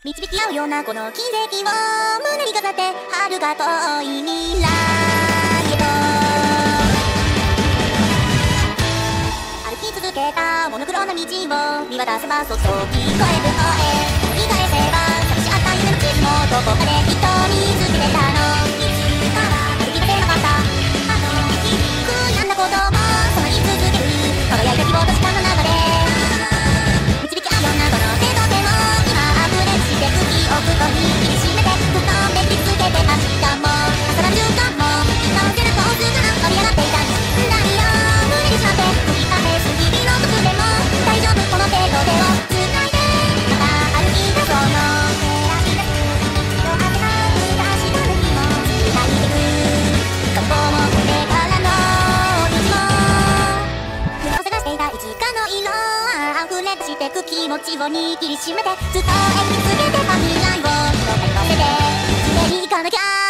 導き合うようなこの奇跡を胸に飾って遥か遠い未来へと歩き続けたモノクロな道を見渡せばそっと聞こえる声言い返せば寂しあった夢の地図もどこかできっと見つけてたのいつから歩き出せなかったあの日悔やんだこともその言い続ける輝いた希望と時間の流れ導き合うようなこの手と手を今溢れ出してく記憶と握りしめて布団できつけて明日も朝の瞬間も今は背中をずが飛び上がっていた何を胸にしまって繰り返す日々の時でも大丈夫この手と手をつないでまた歩き出そうの照らし出す色あせない明日の日もつないでく過去もこれからの道も夢を探していたいつかの色溢れ出してく気持ちを握りしめてずっと描き続けてた未来をどっかに乗せて連れに行かなきゃ